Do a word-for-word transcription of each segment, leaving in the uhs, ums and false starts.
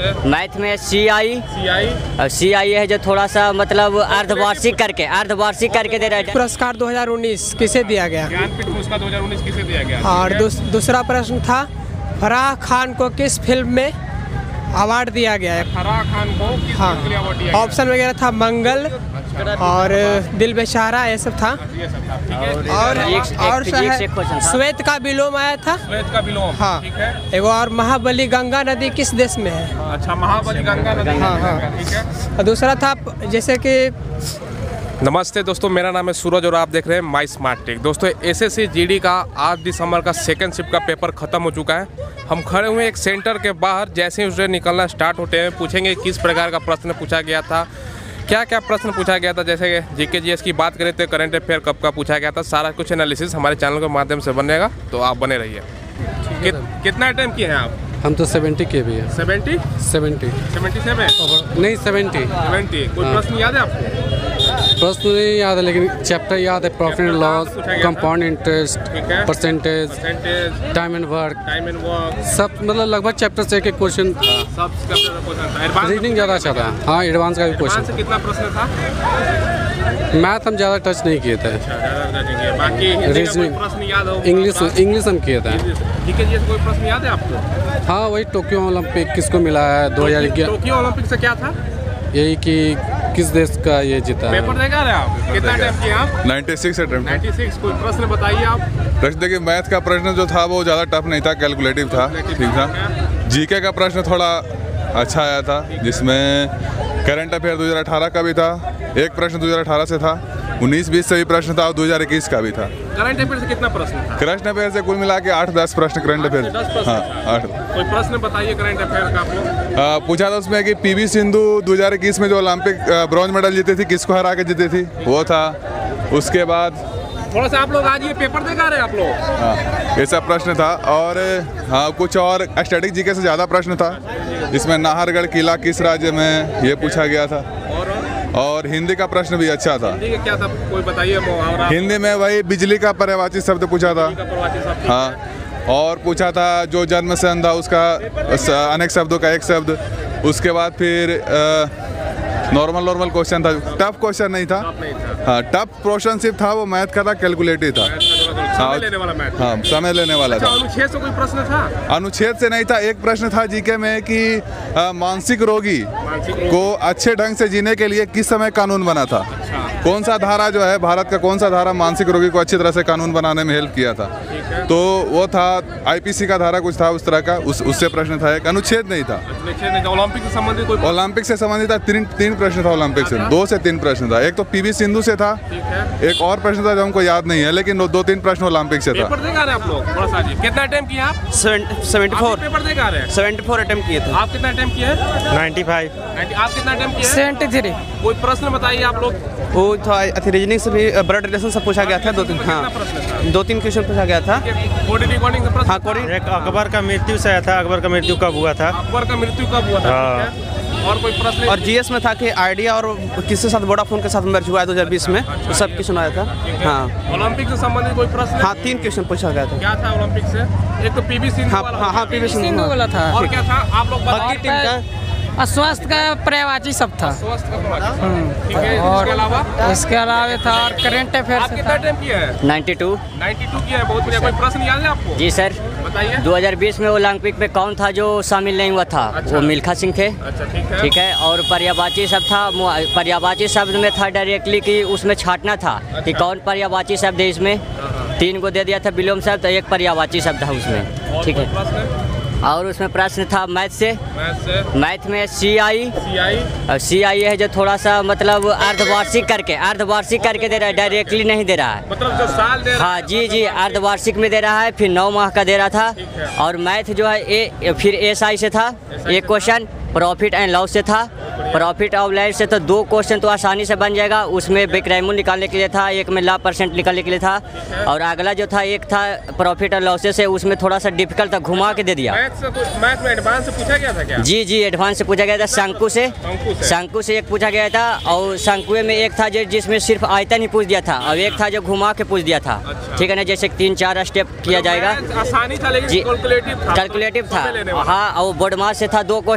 Math में सी आई सी आई सी आई है जो थोड़ा सा मतलब अर्धवार्षिक करके अर्धवार्षिक करके दे रहा है। पुरस्कार दो हज़ार उन्नीस किसे दिया गया? ज्ञानपीठ पुरस्कार दो हज़ार उन्नीस किसे दिया गया? और दूसरा प्रश्न था फराह खान को किस फिल्म में अवार्ड दिया गया है? फराह खान को किस हाँ, फिल्म के लिए अवार्ड दिया गया? ऑप्शन वगैरह था मंगल और दिल बेचारा, ये सब था। ये सब था, ठीक है। और एक- और एक- एक- एक question था। श्वेत का विलोम आया था। श्वेत का विलोम, हाँ, ठीक है। एगो और महाबली गंगा नदी किस देश में है? अच्छा, महाबली गंगा नदी, हाँ, हाँ। ठीक है। और दूसरा था जैसे कि नमस्ते दोस्तों, मेरा नाम है सूरज और आप देख रहे हैं माई स्मार्ट टेक। दोस्तों, एसएससी जीडी का आठ दिसंबर का सेकंड शिफ्ट का पेपर खत्म हो चुका है। हम खड़े हुए एक सेंटर के बाहर, जैसे ही स्टूडेंट निकलना स्टार्ट होते हैं पूछेंगे किस प्रकार का प्रश्न पूछा गया था, क्या क्या प्रश्न पूछा गया था। जैसे जीके जीएस की बात करें तो करंट अफेयर कब का पूछा गया था, सारा कुछ एनालिसिस हमारे चैनल के माध्यम से बनेगा, तो आप बने रहिए। कि, कितना अटेम्प्ट किए हैं आप? हम तो सेवेंटी के भी है। सेवेंटी सेवेंटी सेवेंटी सेवन नहीं सेवेंटी सेवेंटी कोई हाँ। प्रश्न याद है आपको? प्रश्न नहीं याद है लेकिन चैप्टर याद है। Profit and loss, compound interest, ठीक है। Percentage, percentage, time and work, time and work, सब मतलब लगभग चैप्टर से एक एक क्वेश्चन था। सब क्वेश्चन था। एडवांस रीजनिंग ज़्यादा अच्छा था। हाँ, एडवांस का भी एडवांस क्वेश्चन से कितना प्रश्न था? था। मैथ हम ज़्यादा टच नहीं किए थे। अच्छा, ज़्यादा नहीं किए। बाकी हिंदी का कोई रीजनिंग, प्रश्न याद हो? इंग्लिश इंग्लिश हम किए थे। जीके जीएस कोई प्रश्न याद है आपको? हाँ, वही टोक्यो ओलंपिक किसको मिला है दो हज़ार ग्यारह, टोक्यो ओलंपिक से क्या था? यही कि किस देश का ये जीता है। पेपर देगा रहे आप? कितना अटेम्प्ट किए आप? छियानवे अटेम्प्ट। छियानवे। कोई प्रश्न बताइए आप। प्रश्न देखिए, मैथ का प्रश्न जो था वो ज़्यादा टफ नहीं था, कैलकुलेटिव था, ठीक था। जीके का प्रश्न थोड़ा अच्छा आया था, जिसमें करंट अफेयर दो हज़ार अठारह का भी था, एक प्रश्न दो हज़ार अठारह से था, उन्नीस बीस से भी प्रश्न था और दो हज़ार इक्कीस का भी था। करंट अफेयर से कितना प्रश्न था? करंट अफेयर से कुल मिला के आठ दस प्रश्न करंट आठ से अफेयर, दस प्रश्न हाँ था। आठ। कोई प्रश्न बताइए करंट अफेयर का आप लोग। आ, पूछा था उसमें कि पीवी सिंधु दो हज़ार इक्कीस में जो ओलंपिक ब्रॉन्ज मेडल जीती थी, किसको हरा के जीती थी, वो था। उसके बाद थोड़ा सा आप लोग आज ये पेपर देगा रहे आप लोग? हाँ, ऐसा प्रश्न था। और हाँ, कुछ और स्टैटिक जीके से ज़्यादा प्रश्न था, इसमें नाहरगढ़ किला किस राज्य में, ये पूछा गया था। और और हिंदी का प्रश्न भी अच्छा था। हिंदी का क्या था, कोई बताइए मुहावरा। हिंदी में वही बिजली का पर्यायवाची शब्द पूछा था। का प्रवाची शब्द, हाँ, और पूछा था जो जन्म से अंधा उसका अनेक शब्दों का एक शब्द। उसके बाद फिर नॉर्मल नॉर्मल क्वेश्चन था, टफ क्वेश्चन नहीं था। नहीं था। हाँ, टफ पोर्शन सिर्फ था वो मैथ का था, कैलकुलेटिव था। समय लेने वाला मैथ। हाँ, समय लेने वाला अच्छा, था। अनुच्छेद से कोई प्रश्न था? अनुच्छेद से नहीं था। एक प्रश्न था जीके में कि आ, मानसिक रोगी मानसिक रोगी को अच्छे ढंग से जीने के लिए किस समय कानून बना था। कौन सा धारा जो है भारत का, कौन सा धारा मानसिक रोगी को अच्छी तरह से कानून बनाने में हेल्प किया था, तो वो था आईपीसी का धारा कुछ था उस तरह का, उस उससे प्रश्न था। एक अनुच्छेद नहीं था। अनुच्छेद नहीं था। ओलंपिक से संबंधित कोई? ओलंपिक से संबंधित था, तीन तीन प्रश्न था ओलंपिक से, दो से तीन प्रश्न था। एक तो पीवी सिंधु से था, ठीक है। एक और प्रश्न था जो हमको याद नहीं है, लेकिन दो तीन प्रश्न ओलंपिक से था। पेपर देगा रहे आप लोग? थोड़ा सा जी, कितना अटेम्प्ट किया आप? सेवेंटी आप फोर भी पेपर देगा रहे हैं? सेवेंटी फोर अटेम्प्ट किए थे। आप कितना अटेम्प्ट किए हैं? Ninety five. आप कितना अटेम्प्ट किए हैं? Seventy three. कोई प्रश्न बताइए आप लोग। वो था रीजनिंग से भी ब्लड रिलेशन से पूछा गया था, दो तीन हाँ कितना प्रश्न था? दो तीन क्वेश्चन पूछा गया था। बॉडी रिकॉर्डिंग से प्रश्न? हाँ, कोडिंग। एक अकबर का मृत्यु से आया था, अकबर का मृत्यु कब हुआ था। अकबर का मृत्यु कब हुआ था? हाँ। ठीक है। और कोई प्रश्न? और जीएस में था कि आइडिया और किसके साथ वोडाफोन के साथ मर्ज हुआ है दो हज़ार बीस में, तो सब क्वेश्चन आया था। हाँ ओलंपिक से संबंधित कोई प्रश्न? हाँ, तीन क्वेश्चन पूछा गया था। क्या था ओलंपिक से? एक तो पीवी सिंधु हाँ वाला हाँ हाँ पीवी सिंधु वाला था। और क्या था आप लोग हॉकी टीम का स्वास्थ्य का पर्यायवाची सब था। स्वास्थ्य का प्रवाची, ठीक है। और इसके अलावा इसके अलावा था और करंट अफेयर आप से कितना था। अटेम्प्ट किए हैं? Ninety two. बानवे किया है, बहुत बढ़िया। कोई प्रश्न याद है आपको? जी सर, बताइए। दो हज़ार बीस में ओलंपिक में कौन था जो शामिल नहीं हुआ था? अच्छा। वो मिल्खा सिंह थे। अच्छा, ठीक है। ठीक है। और पर्यायवाची शब्द था, पर्यायवाची शब्द में था डायरेक्टली कि उसमें छांटना था कि कौन पर्यायवाची शब्द है इसमें। तीन को दे दिया था विलोम शब्द, एक पर्यायवाची शब्द था उसमें, ठीक है। प्रश्न? और उसमें प्रश्न था मैथ से। मैथ से? मैथ में सी आई सी आई सी आई है जो थोड़ा सा मतलब अर्धवार्षिक करके अर्धवार्षिक करके दे रहा है, डायरेक्टली नहीं दे रहा है। मतलब जो साल दे रहा हाँ जी जी, अर्धवार्षिक में दे रहा है, फिर नौ माह का दे रहा था। और मैथ जो है ए फिर एस आई से था एक क्वेश्चन, प्रॉफिट एंड लॉस से था। प्रॉफिट और लॉस से तो दो क्वेश्चन तो आसानी से बन जाएगा, उसमें बेक्राइमूल निकालने के लिए था, एक में लाभ परसेंट निकालने के लिए था। और अगला जो था एक था प्रॉफिट और लॉसेस से, उसमें थोड़ा सा डिफिकल्ट था, घुमा के दे दिया। मैथ से तो मैथ में एडवांस से पूछा गया था क्या? जी जी, एडवांस से पूछा गया था। शंकु से शंकु से। शंकु से एक पूछा गया था, और शंकुए में एक था जो जिसमें सिर्फ आयतन ही पूछ दिया था, और एक था जो घुमा के पूछ दिया था। ठीक है ना, जैसे तीन चार स्टेप किया जाएगा। मैथ आसानी था, लेकिन जी, कैलकुलेटिव था। कैलकुलेटिव समय लेने था। वाला। हाँ, और बोर्ड मास से था दो क्वेश्चन,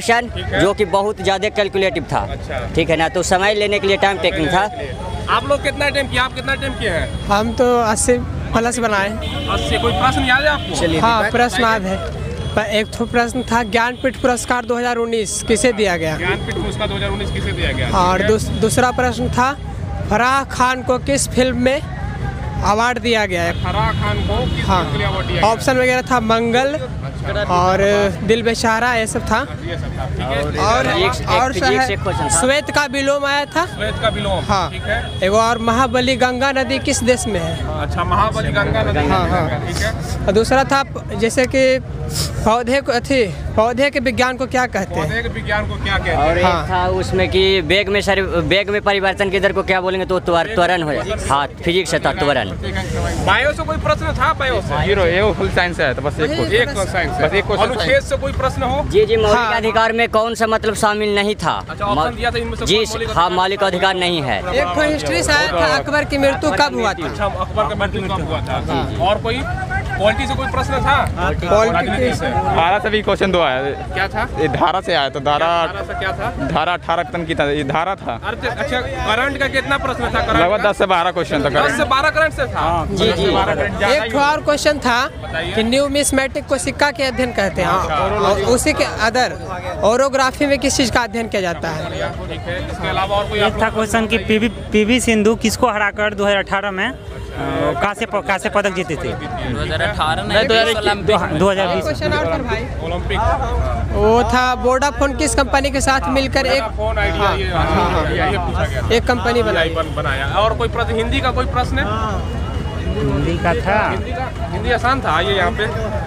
जो कि बहुत ज़्यादा कैलकुलेटिव था। अच्छा। ठीक है ना, तो समय लेने के लिए टाइम टेकिंग था। आप लोग कितना टाइम किया, आप कितना टाइम किए हैं? हम तो अस्सी प्लस बनाए। अस्सी। कोई प्रश्न याद है आपको? हाँ, प्रश्न याद है। पर एक तो प्रश्न था ज्ञानपीठ पुरस्कार दो हज़ार उन्नीस किसे दिया गया, ज्ञानपीठ पुरस्कार दो हज़ार उन्नीस किसे दिया गया? और दूस, दूसरा प्रश्न था फराह खान को किस फिल्म में अवार्ड दिया गया है। फराह खान को किस हाँ, फिल्म के लिए अवार्ड दिया गया? ऑप्शन वगैरह था मंगल और दिल बेचारा, ये सब था। ये सब था, ठीक है। और एक- एक और physics एक question था। श्वेत का विलोम आया था। श्वेत का विलोम, हाँ, ठीक है। एगो और महाबली गंगा नदी किस देश में है। अच्छा, महाबली गंगा नदी, हाँ, हाँ। ठीक है। और दूसरा था जैसे कि पौधे को अथी पौधे के विज्ञान को क्या कहते हैं। पौधे के विज्ञान को क्या कहते हैं? और एक हाँ। था उसमें कि बेग में सर बेग में परिवर्तन के दर को क्या बोलेंगे, तो त्वर- त्वरण हो। हाँ, फिजिक्स से था त्वरण। बायो से कोई प्रश्न था? बायो से जीरो, ये फुल साइंस है तो बस एक क्वेश्चन। एक साइंस, बस एक क्वेश्चन अनुच्छेद से कोई प्रश्न हो? जी जी, मौलिक हाँ। अधिकार में कौन सा मतलब शामिल नहीं था? अच्छा, ऑप्शन दिया था इनमें से जी कौन मौलिक हाँ, अधिकार मौलिक अधिकार नहीं है। एक तो हिस्ट्री से आया था अकबर की मृत्यु कब हुआ था। अच्छा, अकबर का मृत्यु कब हुआ था? और कोई पॉलिटी से कोई प्रश्न था? राजनीति से धारा से भी क्वेश्चन दो आया। क्या था? ये धारा से आया तो धारा धारा से क्या था? धारा अठारह टन की था, ये धारा था। अर्थ। अच्छा, करंट का कितना प्रश्न था? करंट लगभग का? दस से बारह क्वेश्चन था दस से करंट। बारह करंट से था। जी जी। एक तो और क्वेश्चन था कि न्यूमिस्मेटिक को सिक्का के अध्ययन कहते हैं, और उसी के अदर ओरोग्राफी में किस चीज़ का अध्ययन किया जाता है। ठीक है, इसके अलावा और कोई आप एक था क्वेश्चन कि पीवी पीवी सिंधु किसको हराकर दो हज़ार अठारह में अ, कांस्य प- कांस्य पदक जीते थे। दो हज़ार अठारह नहीं, दो हज़ार बीस। दो हज़ार बीस। क्वेश्चन और था भाई, ओलंपिक वो था वोडाफोन किस कंपनी के साथ मिलकर एक फोन आइडिया, ये आइडिया, ये पूछा गया था। एक कंपनी बनाई। बन- बनाया। और कोई प्रश्न हिंदी का कोई प्रश्न है? हिंदी का था। हिंदी का हिंदी आसान था। आइए यहाँ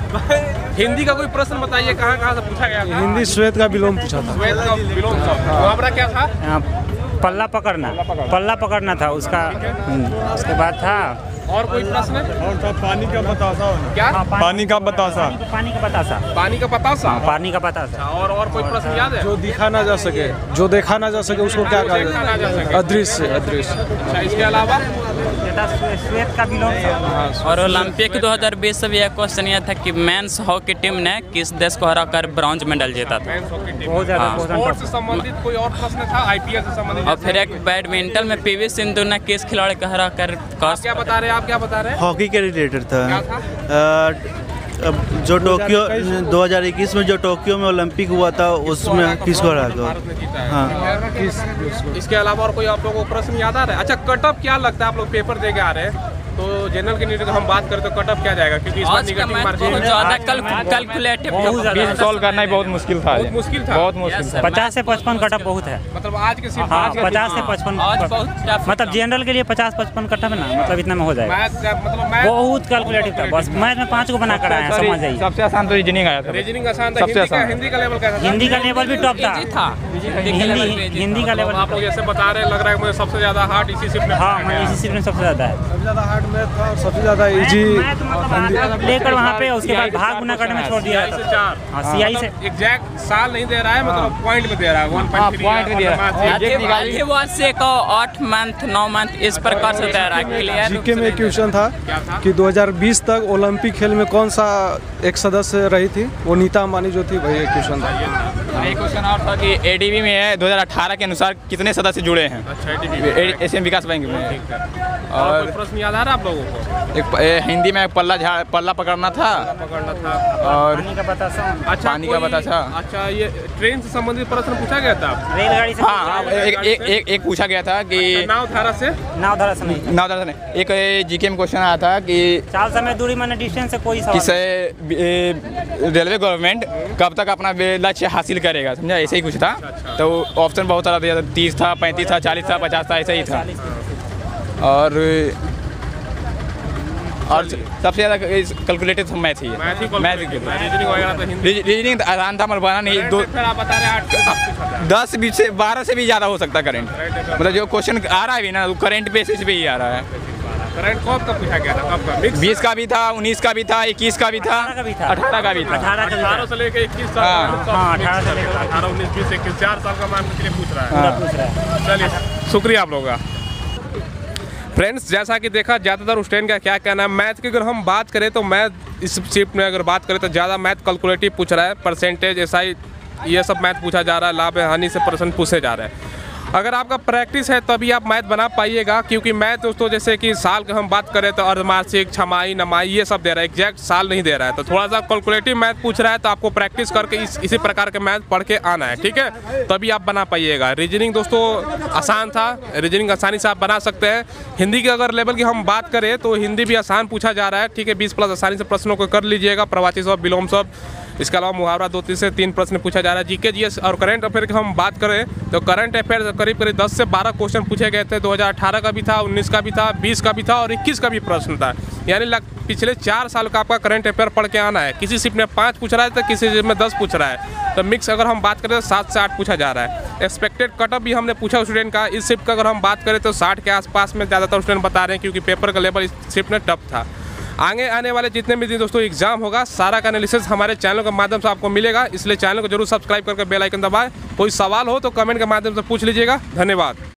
पे हिंदी का कोई प्रश्न बताइए, कहाँ कहाँ से पूछा गया था? हिंदी श्वेत का विलोम पूछा था। श्वेत का विलोम था। मुहावरा क्या था? अ, पल्ला पकड़ना पल्ला पकड़ना था उसका। हम्म, उसके बाद था और कोई प्रश्न? और था पानी का बतासा। क्या? हाँ, पानी का बतासा। पानी का बतासा। पानी का बतासा। पानी का बतासा। और और कोई प्रश्न याद है? जो दिखा ना जा सके, जो देखा ना जा सके उसको क्या कहा देखा ना जा जाता सके। है? अदृश्य। अदृश्य। अच्छा, इसके अलावा ये था श्वे- श्वेत का विलोम था। और ओलंपिक दो हज़ार बीस से भी एक क्वेश्चन यह था कि मेंस हॉकी टीम ने किस देश को हराकर ब्रॉन्ज मेडल जीता था। Men's hockey team. बहुत ज़्यादा हाँ। बहुत स्पोर्ट्स से संबंधित कोई और प्रश्न था? आईपीएल से संबंधित? और फिर एक बैडमिंटन में पीवी सिंधु ने किस खिलाड़ी को हराकर कांस्य क्या बता रहे हैं आप? क्या बता रहे हैं? हॉकी के रिलेटेड था। क्या था? अ, अब जो टोक्यो दो हज़ार इक्कीस में जो टोक्यो में ओलंपिक हुआ था उसमें किसको हरा भारत ने जीता है। हाँ। इसके अलावा और कोई आप लोगों को प्रश्न याद आ रहा है? अच्छा, कट ऑफ क्या लगता है? आप लोग पेपर दे के आ रहे हैं तो जनरल कैंडिडेट का हम बात करें तो कट ऑफ क्या जाएगा? क्योंकि इस बार आज का निगेटिव मैथ मार्किंग बहुत है। ज़्यादा कैलकुलेटिव बीस सॉल्व करना ही बहुत मुश्किल था। बहुत मुश्किल था। बहुत मुश्किल था। पचास से पचपन कटअप बहुत है। मतलब आज के सिर्फ हाँ, आज के पचास से पचपन। आज बहुत tough मतलब जनरल के लिए पचास पचपन कटअप है ना, मतलब इतना में हो जाएगा। मैथ का मतलब मैथ बहुत कैलकुलेटिव था। बस मैथ में पाँच को बना कर आए हैं, समझ जाइए। सबसे आसान तो रीजनिंग आया था। रीजनिंग आसान था। सबसे हिंदी का आसान। हिंदी का लेवल कैसा था? हिंदी का लेवल भी टॉप था। इजी था। हिंदी हिंदी का लेवल आप लोग जैसे बता रहे हैं, लग रहा है मुझे सबसे ज्यादा हार्ड इसी शिफ्ट में हाँ, पूछा गया। इसी सीट में सबसे ज़्यादा है। सबसे ज्यादा हार्ड मैथ था और सबसे ज्यादा इजी। मैथ मतलब आधा लेकर वहाँ पे उसके बाद भाग गुना करने में छोड़ दिया CI से था। चार। हाँ, सीआई से एग्जैक्ट साल नहीं दे रहा है, मतलब पॉइंट में दे रहा है। वन हाँ, पॉइंट point में दे रहा है। अधिवास से को आठ मंथ नौ मंथ इस प्रकार से तैयार है। क्लियर जीके में एक क्वेश्चन था क्या था? कि दो हज़ार बीस तक ओलंपिक खेल में कौन सा एक सदस्य रही थी, वो नीता अंबानी जो थी, वही एक क्वेश्चन था। एक क्वेश्चन और था कि एडीबी में है दो हज़ार अठारह के अनुसार कितने सदस्य जुड़े हैं अच्छा, ADB। एशियन विकास बैंक में। और और कोई प्रश्न याद आ रहा है आप लोगों को? एक प- ए, हिंदी में पल्ला झाड़ पल्ला पकड़ना था पकड़ना था। और पानी का बतासा। अच्छा, पानी का कोई- बतासा। अच्छा, ये ट्रेन से संबंधित प्रश्न पूछा गया था? रेलगाड़ी से। हाँ हाँ, एक एक एक एक पूछा गया था कि नाव धारा से? नाव धारा से नहीं। नाव दर्शन एक जीके में क्वेश्चन आया था कि चार समय दूरी माने डिस्टेंस से कोई सवाल किसे ए, रेलवे गवर्नमेंट कब तक अपना वे लक्ष्य हासिल करेगा, समझा? ऐसे ही कुछ था। तो ऑप्शन बहुत सारा दिया था, तीस था, पैंतीस था, चालीस था, पचास था, ऐसे ही था। और और सबसे ज़्यादा कैलकुलेटेड मैथ ही है। मैथ ही मैथ रीजनिंग वगैरह तो हिंदी। रीजनिंग आसान था, मगर बना नहीं। दो फिर आप बता रहे हैं आठ। दस बीस से बारह से भी ज़्यादा हो सकता है करंट। मतलब जो क्वेश्चन आ रहा है भी ना, वो करंट बेसिस पे ही आ रहा है। करंट कब का पूछा गया था? कब का? मिक्स बीस का भी था, उन्नीस का भी था, इक्कीस का भी था, अठारह का भी था। अठारह का भी था। अठारह का भी था। अठारह से लेकर इक्कीस साल हाँ, का हाँ, mix अठारह से चलेगा। लेकर अठारह उन्नीस बीस इक्कीस चार साल का मान के लिए पूछ रहा है। पूरा पूछ रहा है। चलिए, शुक्रिया आप लोगों का। फ्रेंड्स, जैसा कि देखा ज़्यादातर स्टूडेंट का क्या कहना है, मैथ की अगर हम बात करें तो मैथ इस शिफ्ट में अगर बात करें तो ज़्यादा मैथ कैलकुलेटिव पूछ रहा है। परसेंटेज, एसआई, ये सब मैथ पूछा जा रहा है, लाभ हानि से प्रश्न पूछे जा रहे हैं। अगर आपका प्रैक्टिस है तभी आप मैथ बना पाइएगा, क्योंकि मैथ दोस्तों जैसे कि साल का हम बात करें तो अर्धमासिक, छमाही, नमाही ये सब दे रहा है, एग्जैक्ट साल नहीं दे रहा है। तो थोड़ा सा कैलकुलेटिव मैथ पूछ रहा है तो आपको प्रैक्टिस करके इस इसी प्रकार के मैथ पढ़ के आना है, ठीक है, तभी आप बना पाइएगा। रीजनिंग दोस्तों आसान था, रीजनिंग आसानी से आप बना सकते हैं। हिंदी के अगर लेवल की हम बात करें तो हिंदी भी आसान पूछा जा रहा है, ठीक है, बीस प्लस आसानी से प्रश्नों को कर लीजिएगा, प्रवाची शब्द, विलोम शब्द, इसके अलावा मुहावरा दो तीन से तीन प्रश्न पूछा जा रहा है। जीके जीएस और करंट अफेयर की हम बात करें तो करंट अफेयर करीब करीब दस से बारह क्वेश्चन पूछे गए थे। दो हज़ार अठारह का भी था, उन्नीस का भी था, बीस का भी था और इक्कीस का भी प्रश्न था। यानी पिछले चार साल का आपका करंट अफेयर पढ़ के आना है। किसी शिफ्ट में पाँच पूछ रहा है तो किसी शिफ्ट में दस पूछ रहा है, तो मिक्स अगर हम बात करें तो सात से आठ पूछा जा रहा है। एक्सपेक्टेड कटअप भी हमने पूछा स्टूडेंट का, इस शिफ्ट का अगर हम बात करें तो साठ के आसपास में ज़्यादातर स्टूडेंट बता रहे हैं, क्योंकि पेपर का लेवल इस शिफ्ट में टफ था। आगे आने वाले जितने भी दिन दोस्तों एग्जाम होगा, सारा का एनालिसिस हमारे चैनल के माध्यम से आपको मिलेगा, इसलिए चैनल को जरूर सब्सक्राइब करके बेल आइकन दबाएं। कोई सवाल हो तो कमेंट के माध्यम से पूछ लीजिएगा। धन्यवाद।